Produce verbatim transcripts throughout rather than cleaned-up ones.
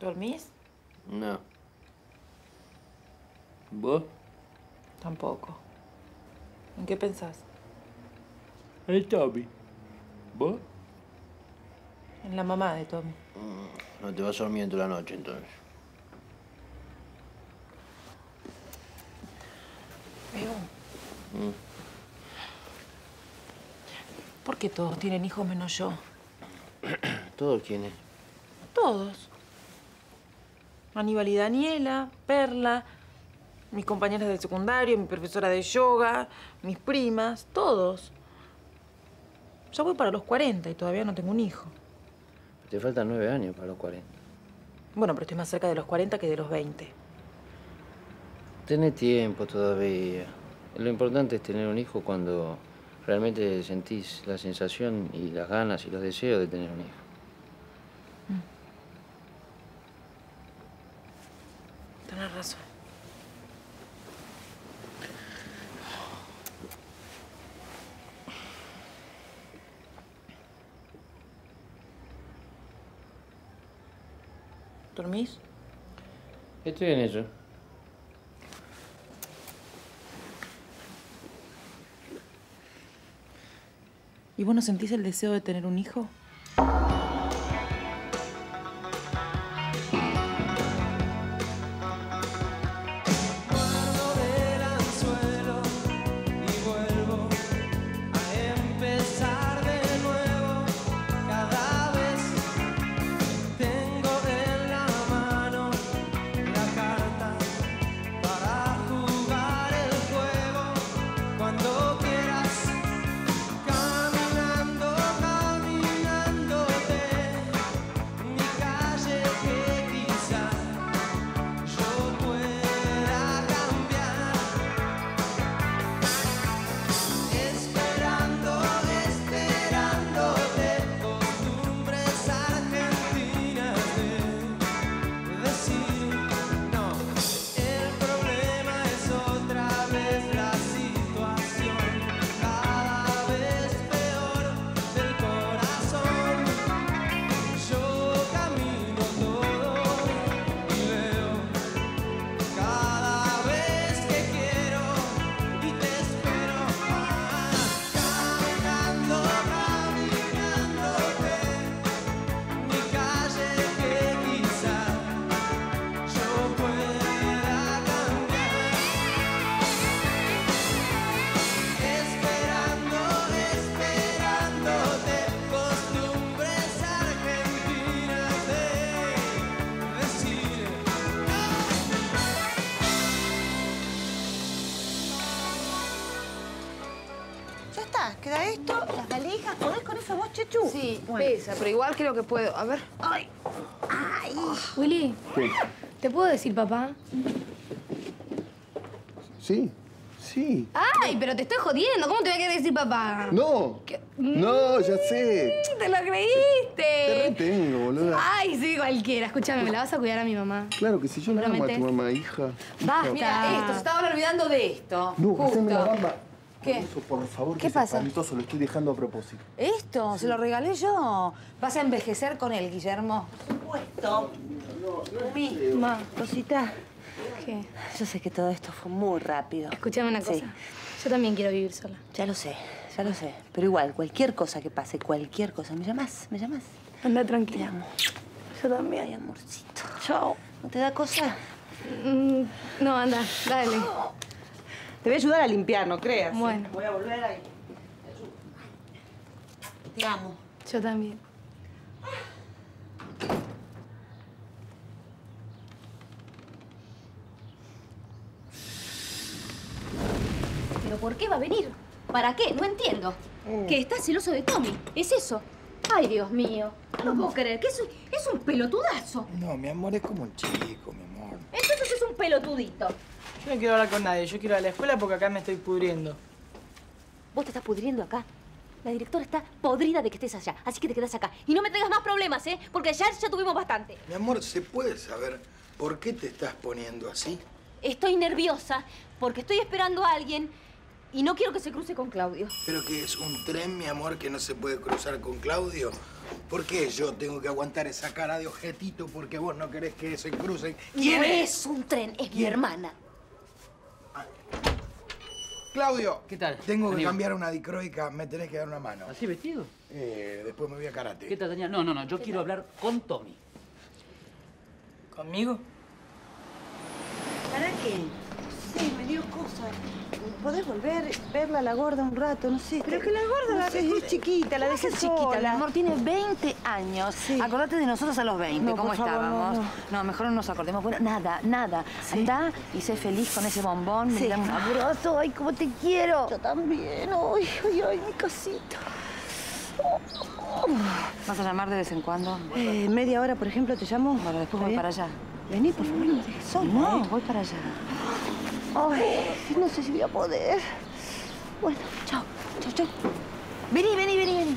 ¿Dormís? No. ¿Vos? Tampoco. ¿En qué pensás? En Tommy. ¿Vos? En la mamá de Tommy. Mm, no te vas a dormir en toda la noche, entonces. Veo. Mm. ¿Por qué todos tienen hijos menos yo? ¿Todos quiénes? Todos. Aníbal y Daniela, Perla, mis compañeras del secundario, mi profesora de yoga, mis primas, todos. Ya voy para los cuarenta y todavía no tengo un hijo. Te faltan nueve años para los cuarenta. Bueno, pero estoy más cerca de los cuarenta que de los veinte. Tenés tiempo todavía. Lo importante es tener un hijo cuando realmente sentís la sensación y las ganas y los deseos de tener un hijo. Tenés razón. ¿Dormís? Estoy en eso. ¿Y vos no sentís el deseo de tener un hijo? ¿Queda esto? ¿Las valijas? ¿Podés con eso vos, Chechu? Sí, bueno. pesa, pero igual creo que puedo. A ver. ¡Ay! ¡Ay! Willy, ¿Qué? ¿te puedo decir papá? Sí, sí. ¡Ay, pero te estoy jodiendo! ¿Cómo te voy a querer decir papá? ¡No! ¿Qué? No, ya sé. ¡Te lo creíste! Te retengo, boluda. Ay, sí, cualquiera. Escúchame, ¿me la vas a cuidar a mi mamá? Claro que sí, yo la amo a tu mamá, hija. Basta. Mira, esto, se estaban olvidando de esto. No, Justo. haceme la bamba. ¿Qué? Eso, por favor, ¿Qué que es pasa? espantoso, lo estoy dejando a propósito. ¿Esto? ¿Se lo regalé yo? Vas a envejecer con él, Guillermo. Por supuesto. Umi, Ma, cosita. ¿qué? Yo sé que todo esto fue muy rápido. Escúchame una cosa. Sí. Yo también quiero vivir sola. Ya lo sé, ya lo sé. Pero igual, cualquier cosa que pase, cualquier cosa, ¿me llamás? ¿Me llamás? Anda Te tranquila. amo. Yo también. Ay, amorcito. Chao. ¿No te da cosa? Mm, no, anda, dale. Te voy a ayudar a limpiar, no creas. Bueno. Voy a volver ahí. Te amo. Yo también. ¿Pero por qué va a venir? ¿Para qué? No entiendo. Mm. Que está celoso de Tommy. ¿Es eso? Ay, Dios mío. No puedo creer que es un, es un pelotudazo. No, mi amor, es como un chico, mi amor. Entonces es un pelotudito. Yo no quiero hablar con nadie. Yo quiero ir a la escuela porque acá me estoy pudriendo. Vos te estás pudriendo acá. La directora está podrida de que estés allá. Así que te quedás acá. Y no me traigas más problemas, ¿eh? Porque ayer ya tuvimos bastante. Mi amor, ¿se puede saber por qué te estás poniendo así? Estoy nerviosa porque estoy esperando a alguien Y no quiero que se cruce con Claudio. ¿Pero que es un tren, mi amor, que no se puede cruzar con Claudio? ¿Por qué yo tengo que aguantar esa cara de ojetito porque vos no querés que se crucen? ¿Quién no es? es un tren, es mi hermana. Claudio. ¿Qué tal? Tengo que Aníbal? cambiar una dicroica, me tenés que dar una mano. ¿Así vestido? Eh, después me voy a karate. ¿Qué tal, Daniel? No, no, no, yo quiero hablar con Tommy. ¿Conmigo? ¿Para qué? Sí, me dio cosa. ¿Podés volver, verla a la gorda un rato? No sé. Pero que la gorda la sé, es chiquita, la dejé chiquita, mi sola. amor, tiene veinte años. Sí. Acordate de nosotros a los veinte, No, cómo por favor, estábamos. no, No, no. mejor no nos acordemos. Bueno, nada, nada. Sí. Andá y sé feliz con ese bombón. Sí. Me da un abrazo. Ay, cómo te quiero. Yo también. Ay, ay, ay, mi casita. ¿Vas a llamar de vez en cuando? Eh, media hora, por ejemplo, te llamo. Bueno, después ¿Está voy bien? para allá. Vení, por favor, no me dejes sola. No, ¿eh? voy para allá. Ay, no sé si voy a poder. Bueno, chao, chao, chao. Vení, vení, vení, vení.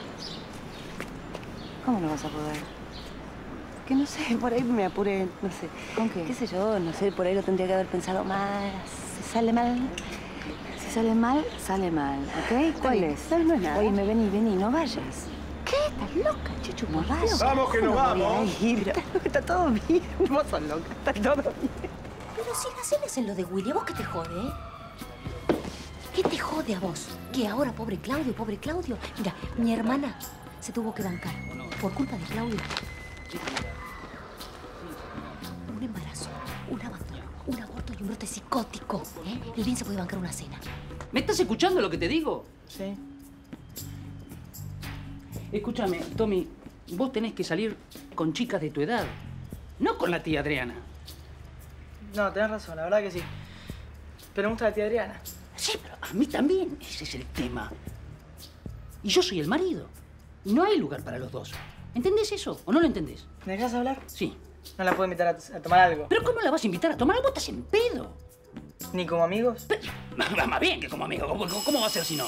¿Cómo no vas a poder? Que no sé, por ahí me apuré, no sé. ¿Con qué? ¿Qué sé yo? No sé, por ahí lo tendría que haber pensado más. Si sale mal. Si sale mal, sale mal, ¿ok? Está ¿Cuál bien. es? No, no es nada. Oye, me vení, vení, no vayas. ¿Qué? ¿Estás loca, Chichu? No vayas. Vamos, que nos No voy a vamos. ir. Está todo bien. Vos sos loca. Está todo bien. Pero si la cena es en lo de Willy, ¿a vos qué te jode, eh? ¿Qué te jode a vos? Que ahora, pobre Claudio, pobre Claudio. Mira, mi hermana se tuvo que bancar por culpa de Claudio. Un embarazo, un abandono, un aborto y un brote psicótico. ¿Eh? El bien se puede bancar una cena. ¿Me estás escuchando lo que te digo? Sí. Escúchame, Tommy, vos tenés que salir con chicas de tu edad, no con la tía Adriana. No, tenés razón, la verdad que sí. Pero me gusta la tía Adriana. Sí, pero a mí también ese es el tema. Y yo soy el marido. Y no hay lugar para los dos. ¿Entendés eso o no lo entendés? ¿Me dejás hablar? Sí. No la puedo invitar a, a tomar algo. ¿Pero cómo la vas a invitar a tomar algo? Estás en pedo. ¿Ni como amigos? Pero, más bien que como amigo. ¿Cómo, cómo va a ser si no?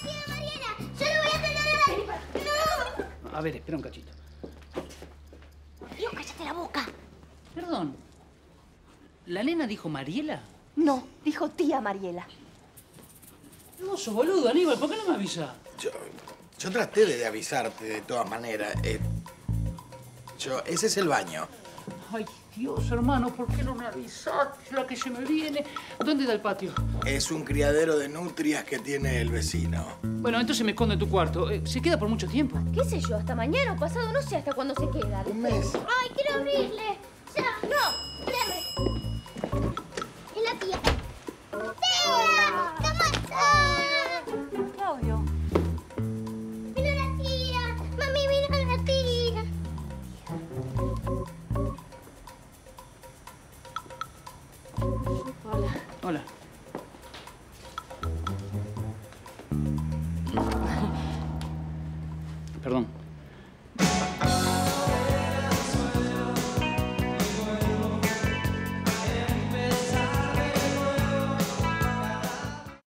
A ver, espera un cachito. Dios, cállate la boca. Perdón. ¿La nena dijo Mariela? No, dijo tía Mariela. No, sos boludo, Aníbal. ¿Por qué no me avisa? Yo, yo traté de avisarte de todas maneras. Eh, yo, ese es el baño. Ay, Dios, hermano, ¿por qué no me avisaste? La que se me viene. ¿Dónde da el patio? Es un criadero de nutrias que tiene el vecino. Bueno, entonces me escondo en tu cuarto. Eh, ¿Se queda por mucho tiempo? ¿Qué sé yo? Hasta mañana o pasado, no sé hasta cuándo se queda. Un mes. ¡Ay, quiero abrirle! ¡Ya! ¡No! ¡Espérame! ¡Es la tía! ¡Tía! ¡Toma! Claudio. ¡Vino la tía! ¡Mami, vino la tía! Hola. Perdón.